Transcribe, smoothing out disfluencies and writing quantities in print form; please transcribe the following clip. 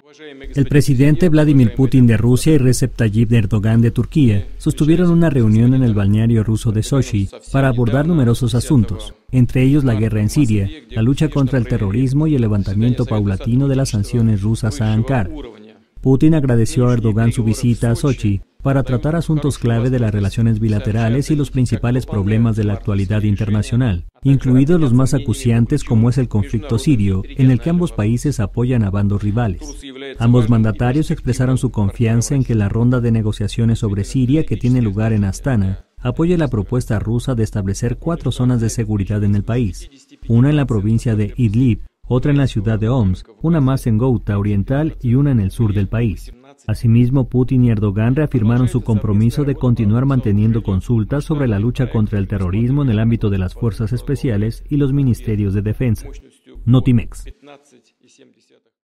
El presidente Vladimir Putin de Rusia y Recep Tayyip Erdogan de Turquía sostuvieron una reunión en el balneario ruso de Sochi para abordar numerosos asuntos, entre ellos la guerra en Siria, la lucha contra el terrorismo y el levantamiento paulatino de las sanciones rusas a Ankara. Putin agradeció a Erdogan su visita a Sochi para tratar asuntos clave de las relaciones bilaterales y los principales problemas de la actualidad internacional, incluidos los más acuciantes como es el conflicto sirio, en el que ambos países apoyan a bandos rivales. Ambos mandatarios expresaron su confianza en que la ronda de negociaciones sobre Siria que tiene lugar en Astana apoye la propuesta rusa de establecer 4 zonas de seguridad en el país, una en la provincia de Idlib, otra en la ciudad de Homs, una más en Ghouta Oriental y una en el sur del país. Asimismo, Putin y Erdogan reafirmaron su compromiso de continuar manteniendo consultas sobre la lucha contra el terrorismo en el ámbito de las fuerzas especiales y los ministerios de defensa. Notimex.